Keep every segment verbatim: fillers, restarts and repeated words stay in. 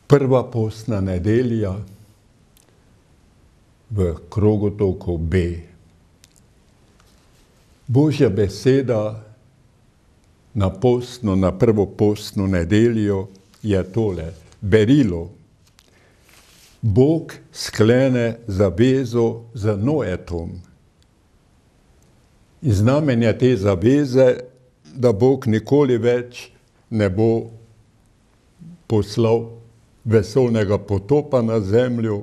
Prva postna nedelja v krogotokov B. Božja beseda na postno, na prvo postno nedeljo je tole, berilo. Bog sklene zavezo z Noetom. In znamenje te zaveze, da Bog nikoli več ne bo poslal vesoljnega potopa na zemljo.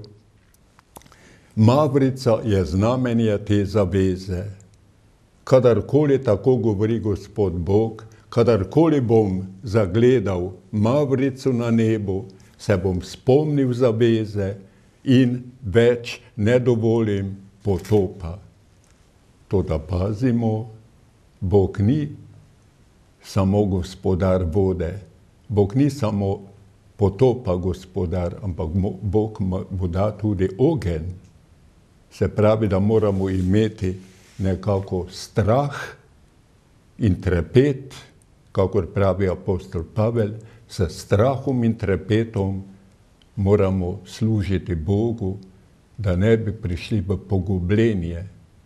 Mavrica je znamenje te zaveze. Kadarkoli tako govori Gospod Bog, kadarkoli bom zagledal mavrico na nebu, se bom spomnil zaveze in več ne dovolim potopa. Toda pazimo, Bog ni samo gospodar vode, Bog ni samo potopa gospodar, ampak Bog bo da tudi ogenj. Se pravi, da moramo imeti nekako strah in trepet, kakor pravi apostol Pavel, s strahom in trepetom moramo služiti Bogu, da ne bi prišli v pogubljenje.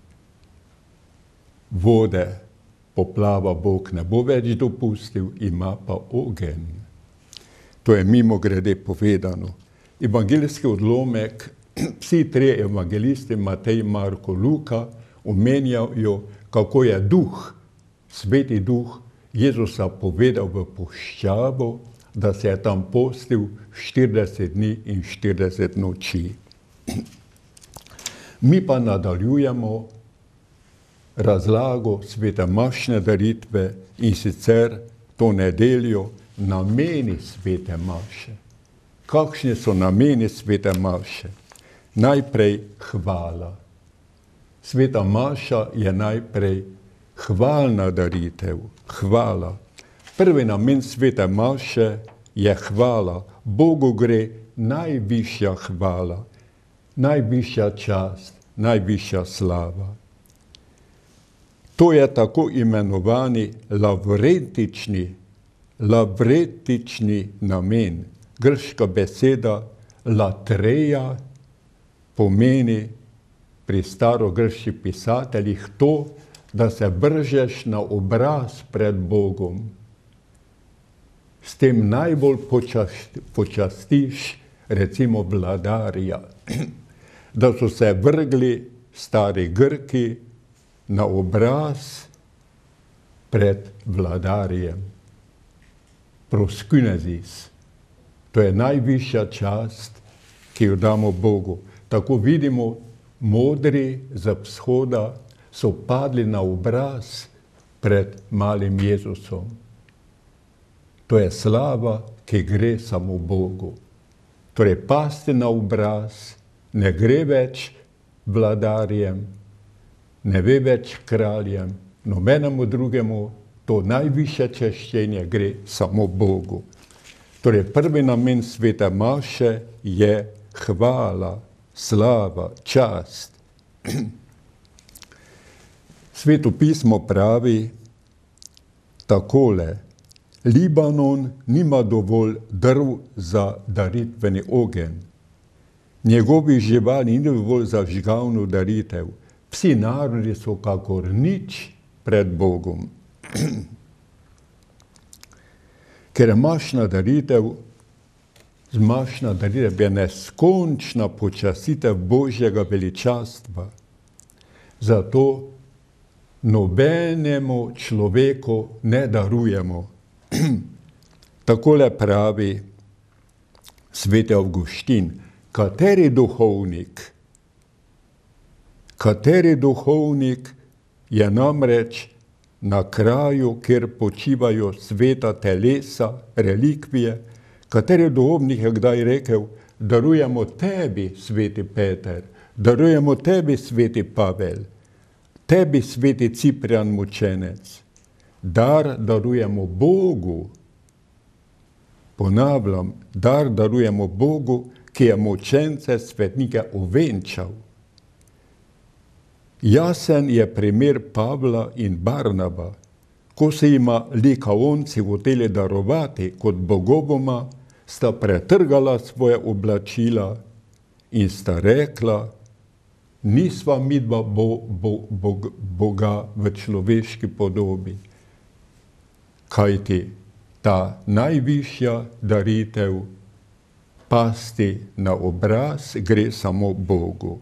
Vode, poplava Bog ne bo več dopustil, ima pa ogenj. To je mimogrede povedano. Evangeljski odlomek, vsi tri evangelisti, Matej, Marko, Luka, omenjajo, kako je duh, sveti duh, Jezusa povedal v puščavo, da se je tam postil štirideset dni in štirideset noči. Mi pa nadaljujemo razlago svete mašne daritve in sicer to nedeljo nameni svete maše. Kakšni so nameni svete maše? Najprej hvala. Sveta maša je najprej hvalna daritev, hvala. Prvi namen svete maše je hvala. Bogu gre najvišja hvala, najvišja čast, najvišja slava. To je tako imenovani lavretični, lavretični namen. Grška beseda latreja pomeni pri starogrških pisateljih to, da se vržeš na obraz pred Bogom. S tem najbolj počastiš recimo vladarja. Da so se vrgli stari Grki na obraz pred vladarjem. Proskunezis. To je najvišja čast, ki jo damo Bogu. Tako vidimo, modri z vzhoda so padli na obraz pred malim Jezusom. To je slava, ki gre samo Bogu. Torej, pasti na obraz ne gre več vladarjem, ne ve več kraljem, nobenemu drugemu, to najvišje češčenje gre samo Bogu. Torej, prvi namen svete maše je hvala, slava, čast. Sveto pismo pravi takole: Libanon nima dovolj drv za daritveni ogenj. Njegovi živali ni dovolj za žgalno daritev. Vsi narodi so kakor nič pred Bogom. Ker je mašna daritev, zmašna daritev je neskončna počastitev Božjega veličastva. Zato nobenemu človeku ne darujemo. Takole pravi sveti Avguštin, kateri duhovnik, kateri duhovnik je namreč na kraju, kjer počivajo sveta telesa, relikvije, kateri duhovnik je kdaj rekel, darujemo tebi, sveti Peter, darujemo tebi, sveti Pavel, tebi, sveti Ciprijan mučenec. Dar darujemo Bogu. Ponavljam, dar darujemo Bogu, ki je mučence svetnike ovenčal. Jasen je primer Pavla in Barnaba. Ko se jima likaonci hoteli darovati kot bogovoma, sta pretrgala svoje oblačila in sta rekla, nisva midva bo, bo, bo, Boga v človeški podobi, kajti ta najvišja daritev pasti na obraz gre samo Bogu.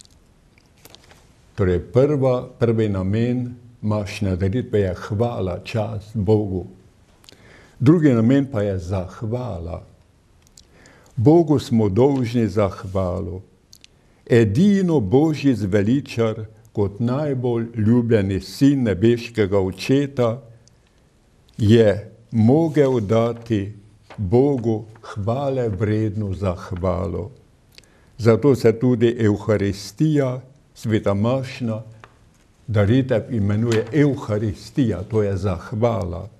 Torej, prva, prvi namen mašne daritve je hvala, čast Bogu. Drugi namen pa je zahvala. Bogu smo dolžni zahvalo. Edino Božji zveličar kot najbolj ljubljeni sin nebeškega očeta je mogel dati Bogu hvale vredno zahvalo. Zato se tudi Evharistija, sveta mašna daritev imenuje Evharistija, to je zahvala.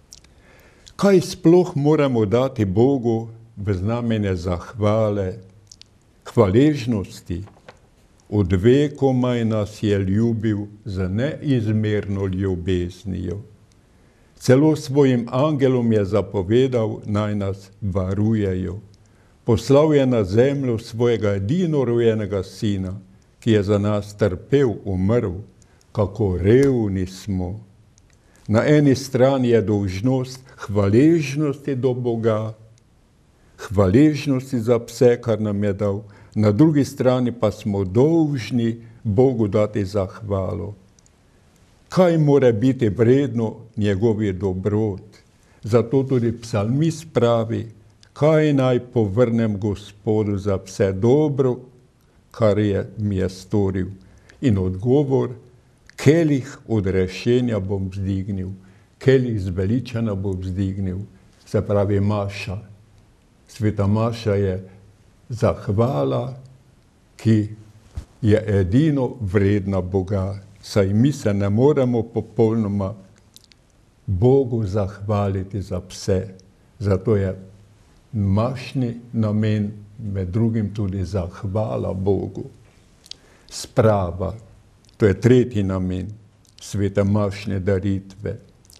Kaj sploh moramo dati Bogu v znamenje zahvale, hvaležnosti? Od vekomaj nas je ljubil z neizmerno ljubeznijo. Celo svojim angelom je zapovedal, naj nas varujejo. Poslal je na zemljo svojega edinorojenega sina, ki je za nas trpel, umrl. Kako revni smo. Na eni strani je dolžnost hvaležnosti do Boga, hvaležnosti za vse, kar nam je dal, na drugi strani pa smo dolžni Bogu dati zahvalo. Kaj mora biti vredno njegovi dobrot? Zato tudi psalmist pravi, kaj naj povrnem Gospodu za vse dobro, kar je mi je storil. In odgovor, kelih odrešenja bom vzdignil, kelih zveličanja bom vzdignil, se pravi maša. Sveta maša je zahvala, ki je edino vredna Boga. Saj mi se ne moremo popolnoma Bogu zahvaliti za vse. Zato je mašni namen med drugim tudi zahvala Bogu. Sprava, to je tretji namen svete mašne daritve.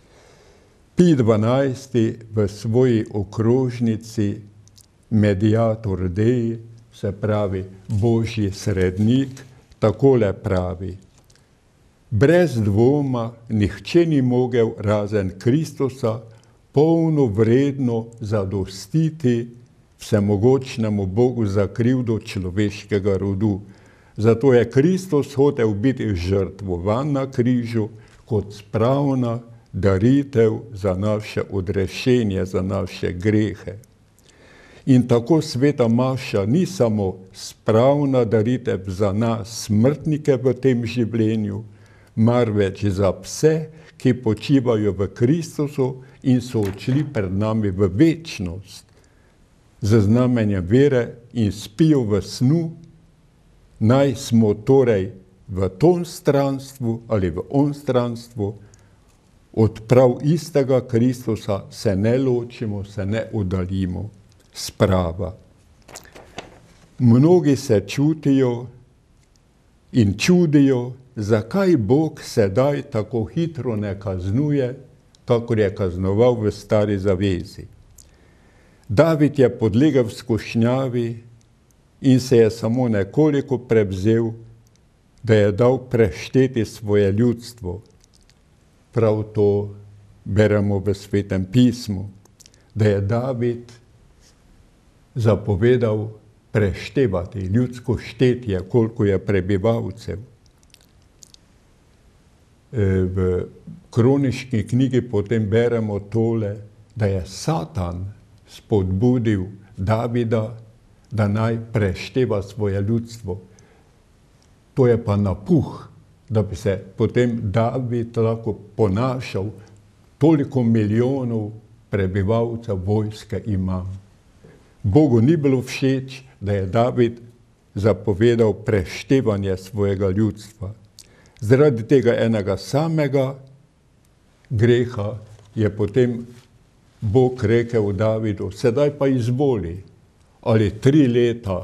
Pij dvanajsti v svoji okrožnici Mediator Dei, se pravi Božji srednik, takole pravi. Brez dvoma nihče ni mogel razen Kristusa polno vredno zadostiti vsemogočnemu Bogu za krivdo človeškega rodu. Zato je Kristus hotel biti žrtvovan na križu kot spravna daritev za naše odrešenje, za naše grehe. In tako sveta maša ni samo spravna daritev za nas smrtnike v tem življenju, marveč za vse, ki počivajo v Kristusu in so odšli pred nami v večnost, z znamenjem vere in spijo v snu, naj smo torej v tom stranstvu ali v onstranstvu, od prav istega Kristusa se ne ločimo, se ne oddaljimo. Sprava. Mnogi se čutijo in čudijo, zakaj Bog sedaj tako hitro ne kaznuje, kakor je kaznoval v Stari zavezi. David je podlegel skušnjavi in se je samo nekoliko prevzel, da je dal prešteti svoje ljudstvo. Prav to beremo v Svetem pismu, da je David zapovedal preštevati ljudsko štetje, koliko je prebivalcev. V kroniški knjigi potem beremo tole, da je Satan spodbudil Davida, da naj prešteva svoje ljudstvo. To je pa napuh, da bi se potem David lahko ponašal, toliko milijonov prebivalcev vojske ima. Bogu ni bilo všeč, da je David zapovedal preštevanje svojega ljudstva. Zaradi tega enega samega greha je potem Bog rekel Davidu, sedaj pa izvoli, ali tri leta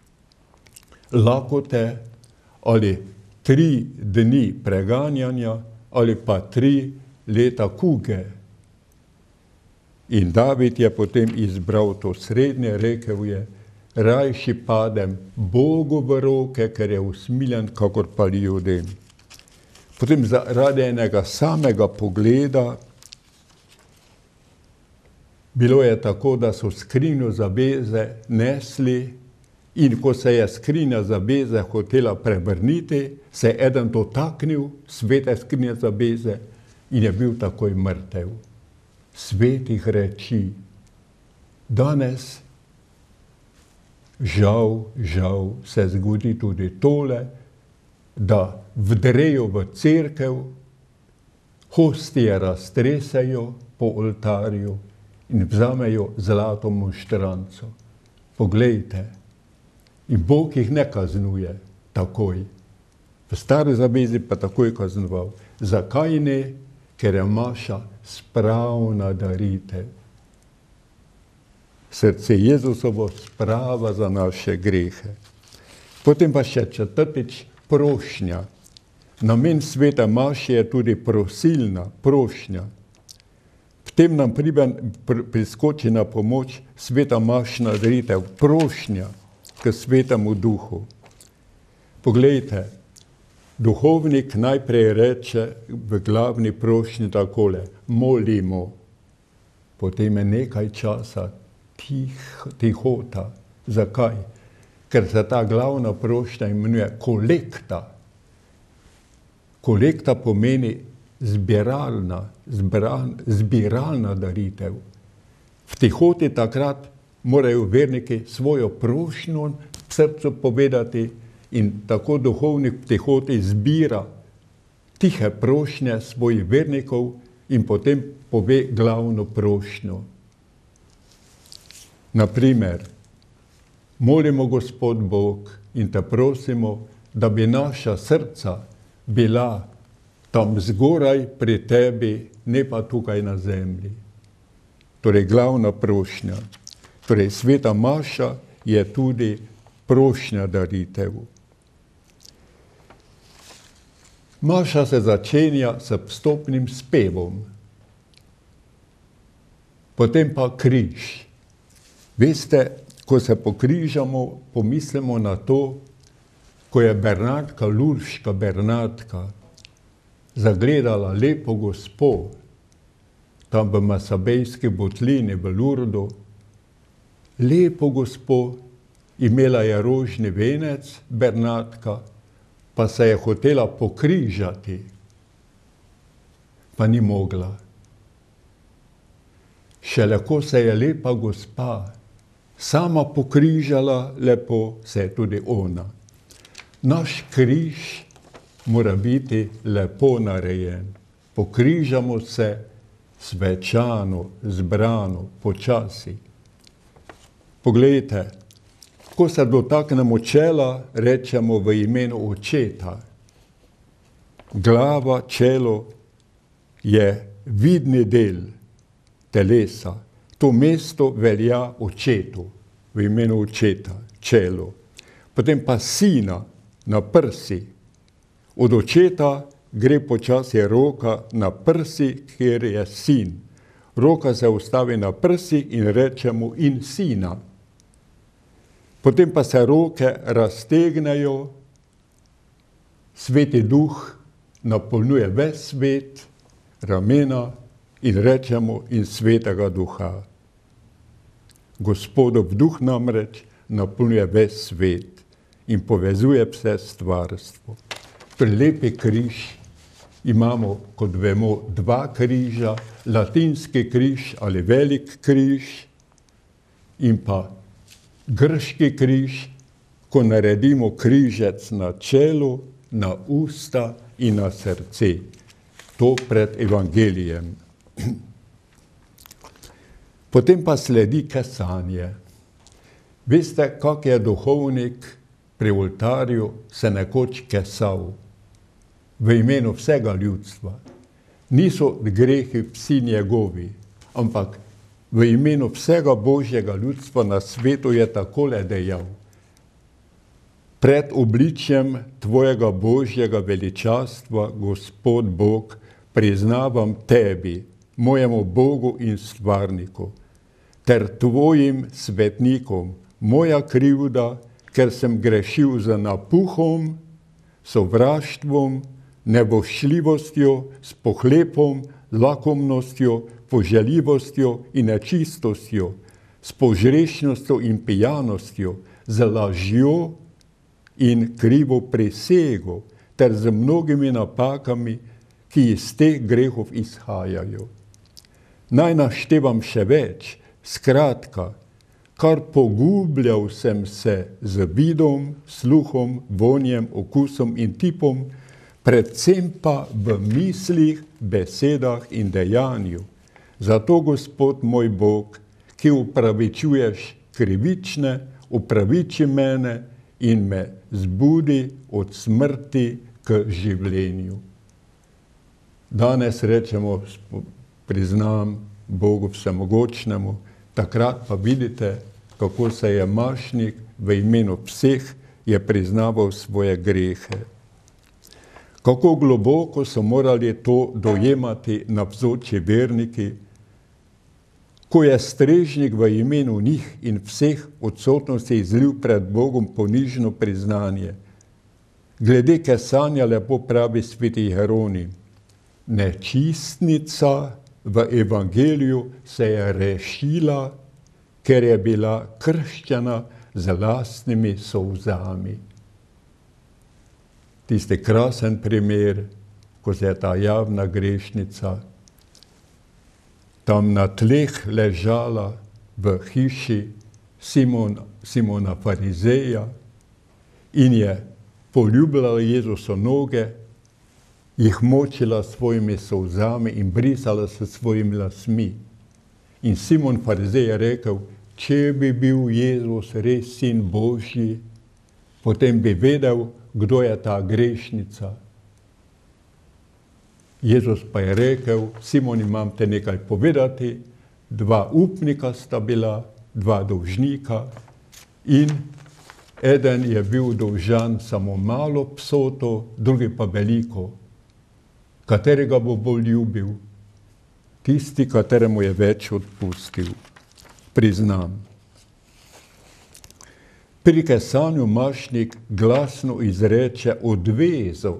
lakote, ali tri dni preganjanja, ali pa tri leta kuge. In David je potem izbral to srednje, rekel je, rajši padem Bogu v roke, ker je usmiljen, kakor pa ljudem. Potem zaradi enega samega pogleda, bilo je tako, da so skrinjo zaveze nesli in ko se je skrinja zaveze hotela prevrniti, se je eden dotaknil svete skrinje zaveze in je bil takoj mrtev. Svetih reči. Danes žal, žal se zgodi tudi tole, da vdrejo v cerkev, hostije raztresejo po oltarju in vzamejo zlato monštranco. Poglejte, in Bog jih ne kaznuje takoj. V stari zavezi pa takoj kaznoval. Zakaj ne? Ker je Maša spravna daritev. Srce Jezusovo sprava za naše grehe. Potem pa še četrtič, prošnja. Namen svete Maše je tudi prosilna, prošnja. V tem nam priskoči na pomoč sveta Mašina daritev, prošnja k svetemu duhu. Poglejte, duhovnik najprej reče v glavni prošnji takole, molimo. Potem je nekaj časa tih, tihota. Zakaj? Ker se ta glavna prošnja imenuje kolekta. Kolekta pomeni zbiralna, zbran, zbiralna daritev. V tihoti takrat morajo verniki svojo prošnjo v srcu povedati in tako duhovnik v tihoti zbira tihe prošnje svojih vernikov in potem pove glavno prošnjo. Naprimer, molimo Gospod Bog in te prosimo, da bi naša srca bila tam zgoraj pri tebi, ne pa tukaj na zemlji. Torej, glavna prošnja. Torej, sveta Maša je tudi prošnja daritev. Maša se začenja s vstopnim spevom. Potem pa križ. Veste, ko se pokrižamo, pomislimo na to, ko je Bernardka, Lurška Bernardka, zagledala lepo gospo, tam v Masabejski votlini v Lurdu, lepo gospo, imela je rožni venec, Bernardka, pa se je hotela pokrižati, pa ni mogla. Šele ko se je lepa gospa sama pokrižala lepo, se je tudi ona. Naš križ mora biti lepo narejen. Pokrižamo se svečano, zbrano, počasi. Poglejte, ko se dotaknemo čela, rečemo v imenu Očeta. Glava, čelo je vidni del telesa. To mesto velja Očetu, v imenu Očeta, čelo. Potem pa sina na prsi. Od Očeta gre počasi roka na prsi, kjer je sin. Roka se ustavi na prsi in rečemo in sina. Potem pa se roke raztegnejo, Sveti Duh napolnjuje ves svet, ramena in rečemo in Svetega Duha. Gospodov Duh namreč napolnjuje ves svet in povezuje vse stvarstvo. Pri lepi križ imamo, kot vemo, dva križa, latinski križ ali velik križ in pa grški križ, ko naredimo križec na čelu, na usta in na srce. To pred evangelijem. Potem pa sledi kesanje. Veste, kak je duhovnik pri oltarju se nekoč kesal v imenu vsega ljudstva. Niso grehi vsi njegovi, ampak v imenu vsega Božjega ljudstva na svetu je takole dejal. Pred obličjem tvojega Božjega veličastva, Gospod Bog, priznavam tebi, mojemu Bogu in stvarniku, ter tvojim svetnikom, moja krivda, ker sem grešil za napuhom, sovraštvom, nevoščljivostjo, s pohlepom, lakomnostjo, poželjivostjo in nečistostjo, s požrešnostjo in pijanostjo, z lažjo in krivo prisego, ter z mnogimi napakami, ki iz teh grehov izhajajo. Naj naštevam še več, skratka, kar pogubljal sem se z vidom, sluhom, vonjem, okusom in tipom, predvsem pa v mislih, besedah in dejanju. Zato, Gospod moj Bog, ki upravičuješ krivične, upraviči mene in me zbudi od smrti k življenju. Danes rečemo, priznam Bogu vsemogočnemu, takrat pa vidite, kako se je Mašnik v imenu vseh je priznaval svoje grehe. Kako globoko so morali to dojemati navzoči verniki, ko je strežnik v imenu njih in vseh odsotnosti izlil pred Bogom ponižno priznanje. Glede kesanja lepo pravi sveti Jeronim, nečistnica v evangeliju se je rešila, ker je bila krščena z lastnimi solzami. Tisti krasen primer, ko se je ta javna grešnica tam na tleh ležala v hiši Simon, Simona Farizeja in je poljubljala Jezusu noge, jih močila svojimi solzami in brisala s svojimi lasmi. In Simon Farizej je rekel, če bi bil Jezus res sin Božji, potem bi vedel, kdo je ta grešnica. Jezus pa je rekel, Simon, imam te nekaj povedati, dva upnika sta bila, dva dolžnika in eden je bil dolžan samo malo psoto, drugi pa veliko. Katerega bo bolj ljubil? Tisti, kateremu je več odpustil. Priznam. Pri kesanju Mašnik glasno izreče odvezo.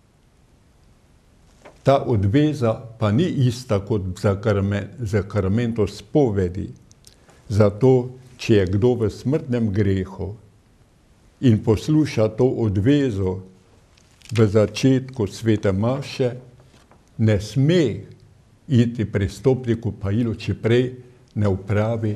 Ta odveza pa ni ista kot zakrament spovedi. Zato, če je kdo v smrtnem grehu in posluša to odvezo v začetku svete maše, ne sme iti pristopiti k kopajilu, če prej ne upravi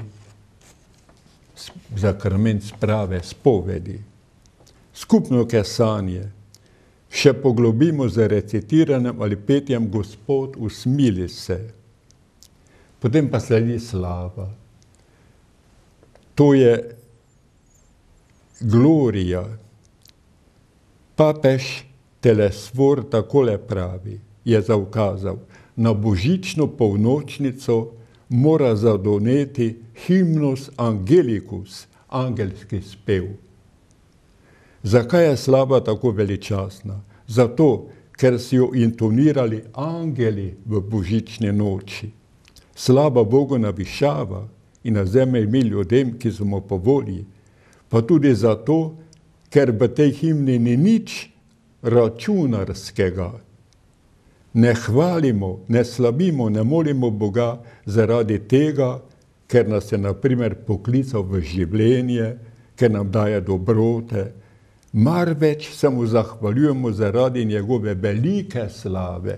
zakrament sprave, spovedi. Skupno kesanje še poglobimo z recitiranjem ali petjem Gospod, usmili se. Potem pa sledi slava. To je glorija. Papež Telesfor takole pravi, je zaukazal, na božično polnočnico mora zadoneti himnus angelicus, angelski spev. Zakaj je slava tako veličastna? Zato, ker si jo intonirali angeli v božični noči. Slava Bogu navišava in na zemlji mi ljudem, ki smo po volji. Pa tudi zato, ker v tej himni ni nič računarskega. Ne hvalimo, ne slabimo, ne molimo Boga zaradi tega, ker nas je na primer poklical v življenje, ker nam daje dobrote, marveč se mu zahvaljujemo zaradi njegove velike slave.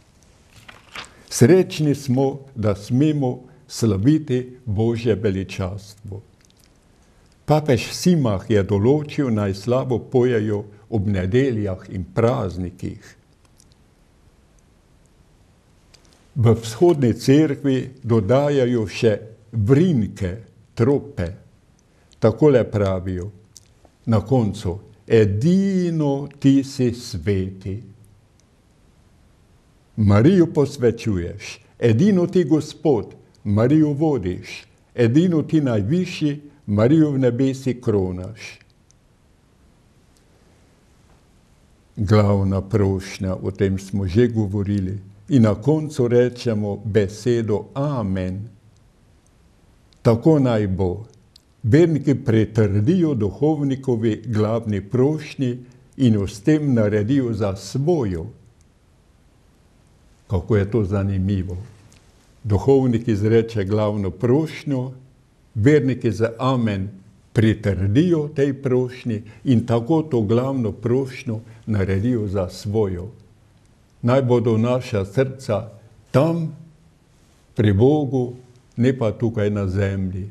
Srečni smo, da smemo slaviti Božje veličastvo. Papež Simah je določil, naj slavo pojejo ob nedeljah in praznikih. V vzhodni cerkvi dodajajo še vrinke, trope. Takole pravijo na koncu, edino ti si sveti. Marijo posvečuješ, edino ti Gospod, Marijo vodiš, edino ti najvišji, Marijo v nebesi kronaš. Glavna prošnja, o tem smo že govorili, in na koncu rečemo besedo amen. Tako naj bo. Verniki pretrdijo duhovnikovi glavni prošnji in jo s tem naredijo za svojo. Kako je to zanimivo. Duhovnik izreče glavno prošnjo, verniki za amen pritrdijo tej prošnji in tako to glavno prošnjo naredijo za svojo. Naj bodo naša srca tam, pri Bogu, ne pa tukaj na zemlji.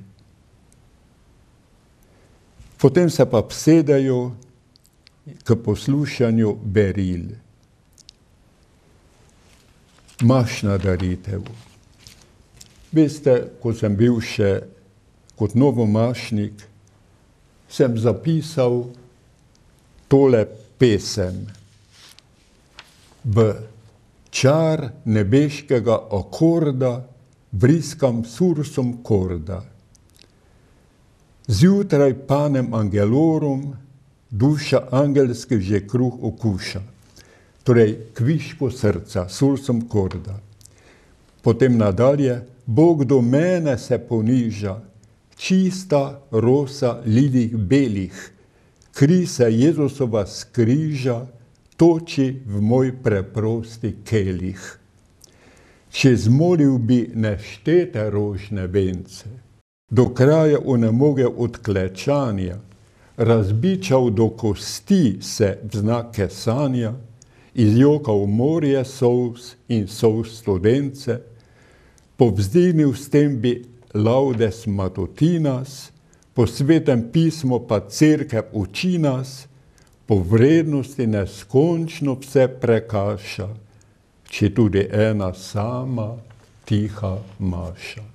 Potem se pa vsedajo k poslušanju beril. Mašna daritev. Veste, ko sem bil še kot novomašnik, sem zapisal tole pesem. V čar nebeškega akorda vriskam sursom korda. Zjutraj panem angelorum, duša angelski že kruh okuša. Torej, kvišku srca, sursom korda. Potem nadalje, Bog do mene se poniža, čista rosa lidih belih, kri se Jezusova skriža, toči v moj preprosti kelih. Če zmolil bi neštete rožne vence, do kraja onemogel od klečanja, razbičal do kosti se v znak kesanja, izjokal morje solz in solz studence, povzdignil s tem bi laudes matutinas, po svetem pismu pa cerkev uči nas, po vrednosti neskončno vse prekaša, če tudi ena sama tiha maša.